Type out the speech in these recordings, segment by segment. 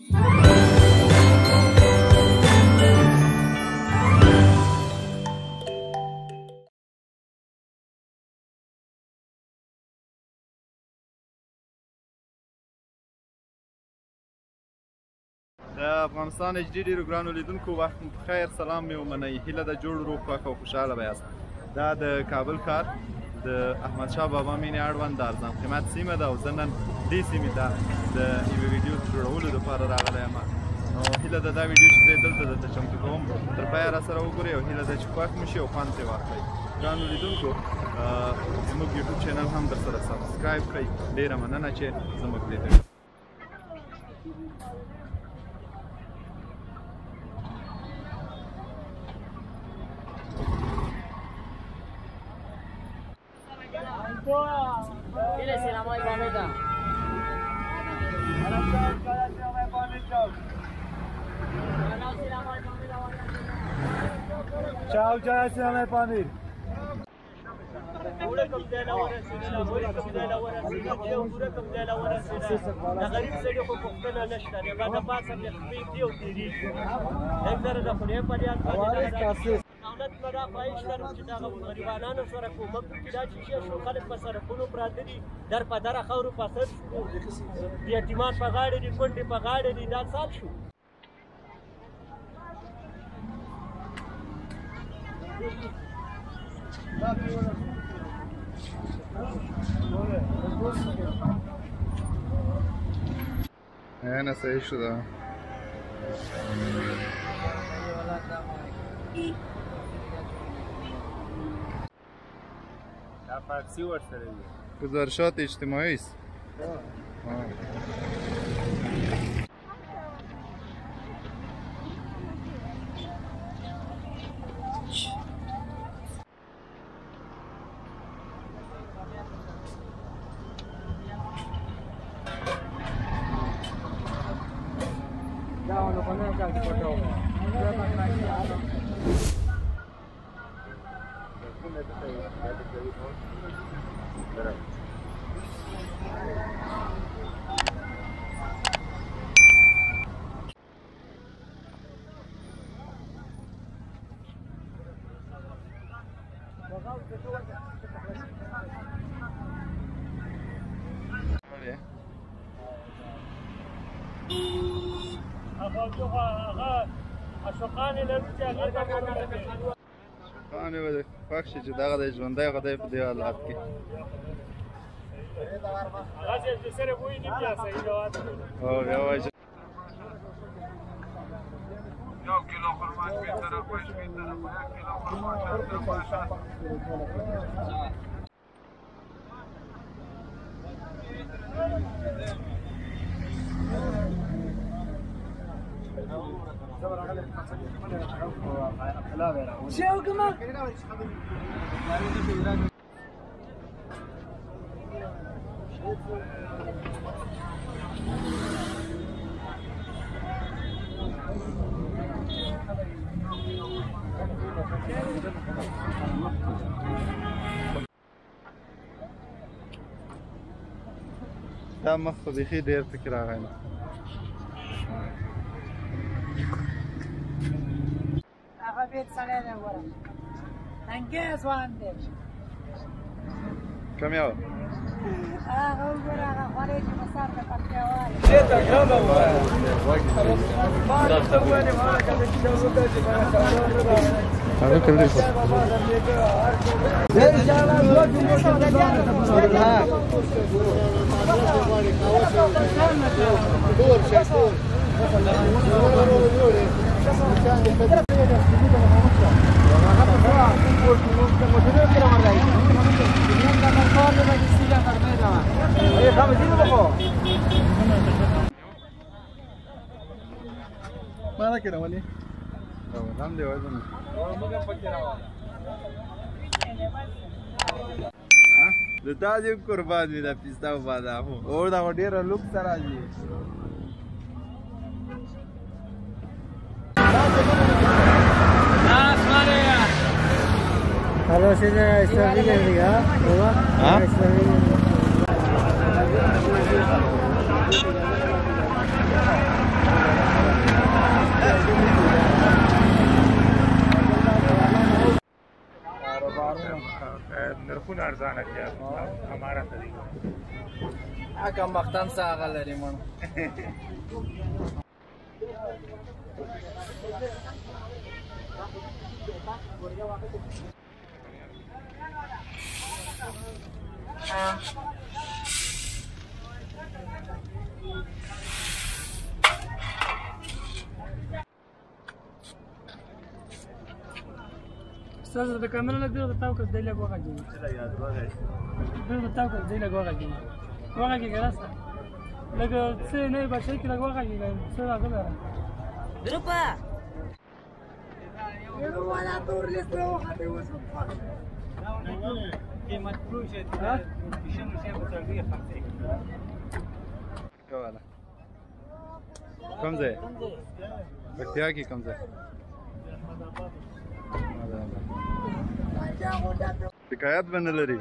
د افغانستان HD ډیرو ګرانو لیدونکو وخت مو بخیر، سلام مې ومنئ. هیله ده جوړ روغ خوښ او خوشحاله به یاست. دا د کابل ښار د احمدشاه بابا مینې اړوند د ارزان قیمت سیمه ده او زه نن دې سیمې ته د یوې ویډیو جوړولو دپاره راغلی یم. نو هیله ده دا ویډیو چې زه یې دلته درته چمتو کوم تر پایه راسره وګورئ او هیله ده چې خوښ مو شي او خوند ترې واخلئ. ګرانو لیدونکو زموږ یوټیوب چینل هم درسره سبسکرایب کړئ. ډېره مننه چې زموږ لیدل. Dile selamay Ahmet'a. Ciao, ciao, selamay Pamir. ورکم دی لا ورسېدله ورکم دی لا ورسېدله ورکم دی لا ورسېدله د غریب سړي خو پوښتنه نشته دی بعد پاسه مې خپې دی او تېرېږي یک ځره د خدای په یاد باندې دولت به دا خواهش لرم چې دغه غریبانانو سره کومک وکړي دا چې شو خلک په سړکونو پراته دي در په دره خاورو په سر شو د یتیمان په غاړه دي کونډې په غاړه دي دا سال شو نه صحیح شده دا فارسی ورسره وي گزارشات اجتماعی است. اشوقانې لرو چې هغې ته شوقانې به دې خوښ شي چې دغه دی ژوندی خدای په دې حالات کې هغسې چې سره بوی نه بیا صحیح جواب او بیا وایي چې 1 کیلو خرما شپېته روپۍ 1 کیلو خرما دا مخ خو بیخي ډېر پکې راغی نو هغه بیت سړی دی ګوره ننګی ځوان دی کوم یو هغه وګوره هغه خولۍ چې په سر د پکتیاوال هغه کړی شو mana kira wali nam دی وای زمو د تاسو قربان دي د پیستا و بادامو اور دا ډیره لوک سره دي Kalau sini Islami kan dia, Islami. ارزانه کیا हमारा तरीका کم وختان څه هغه لري مړ استاذ د کامل نه دیو تاو کس دیله غوغه دی دیو تاو کس دیله غوغه دی غوغه کې ګراسته لکه څه نه بچی کې غوغه کې څه راغله ګروپا یو والا تور لیستو خاطر وسو قیمت فروش ها شنو شي په تربیه 50 والا کم ځای پکتیا کې کم ځای شکایت به نه لري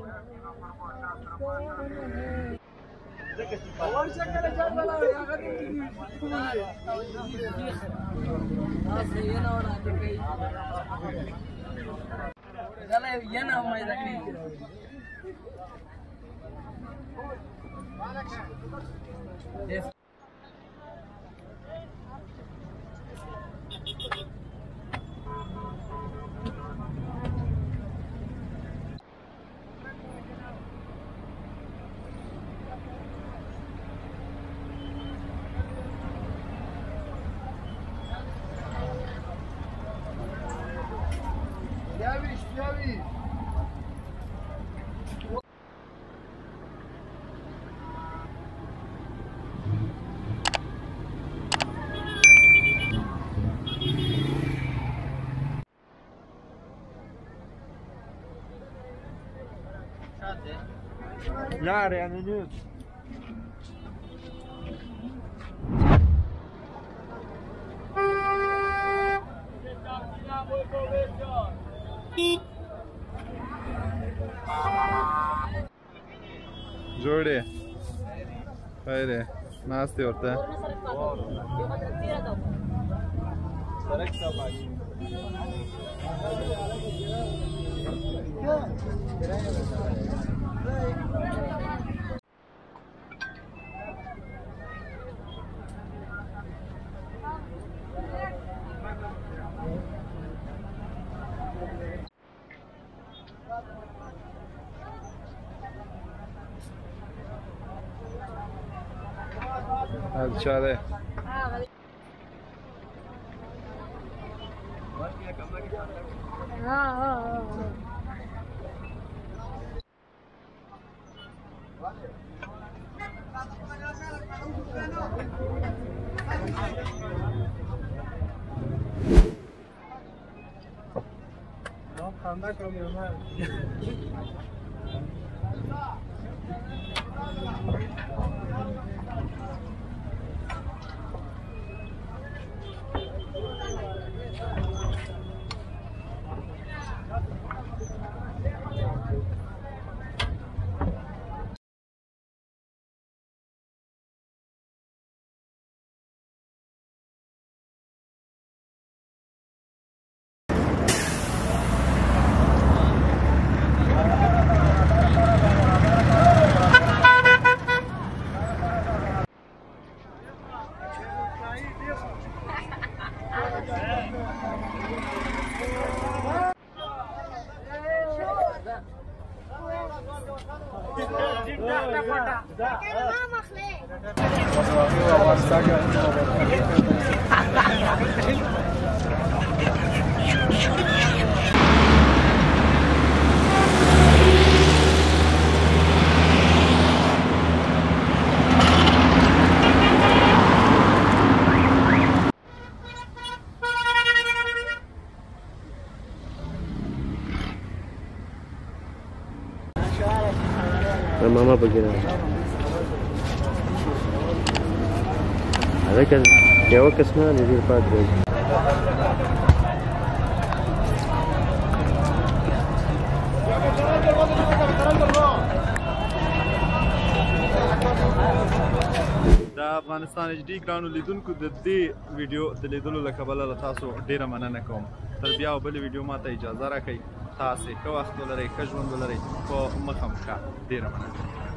لا يعني نيوز جوړ دی خیر دی ناست دی ورته سرک صاحب अच्छा है Mama begini. Ada kan? Ya, oke semua di depan. د افغانستان ایچ ډي ګرانو لیدونکو د دې ویډیو د لیدلو له کبله له تاسو ډیره مننه کوم. تر بیا او بلې ویډیو ماته اجازه راکړئ. تاسې ښه وخت ولرئ ښه ژوند ولرئ په مخه مو ښه ډېره مننه